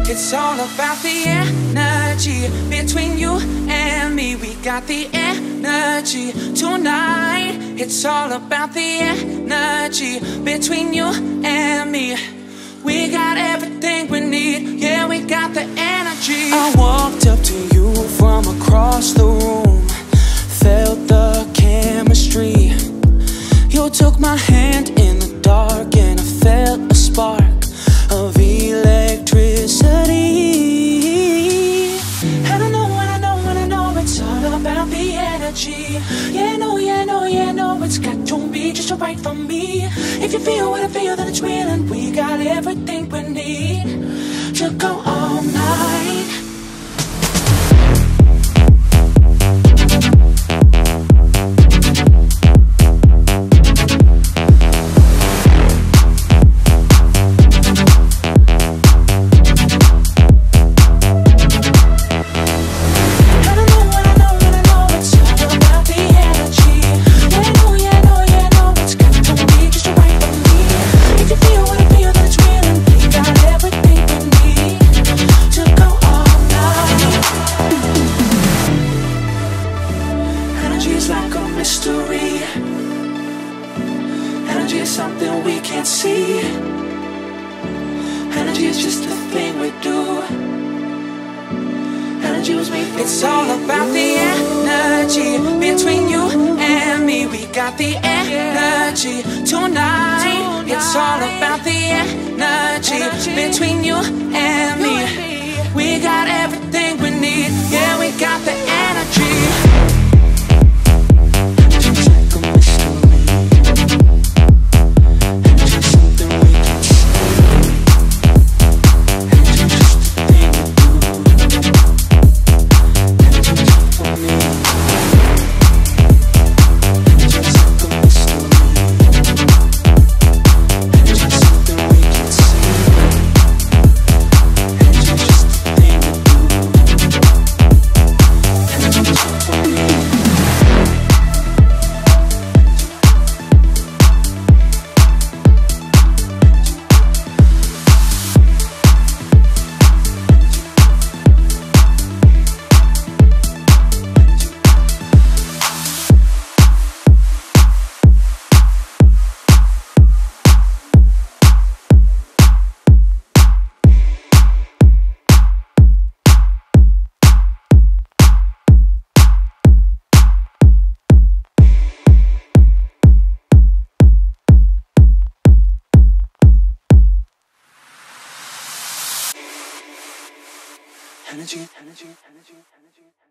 It's all about the energy between you and me. We got the energy tonight. It's all about the energy between you and me. We got everything we need, yeah, we got the energy. I walked up to you from across the room, felt the chemistry. You took my hand in the dark and I felt a spark of electricity. And I know it's all about the energy. Yeah, no, it's got to be just right for me. If you feel what I feel, then it's real, and we got everything we need to go all night. Like a mystery. Energy is something we can't see. Energy is just a thing we do. Energy was made for It's all about the energy between you and me. We got the energy tonight. It's all about the energy between you and me. We got everything we need, yeah, we got the energy. Energy.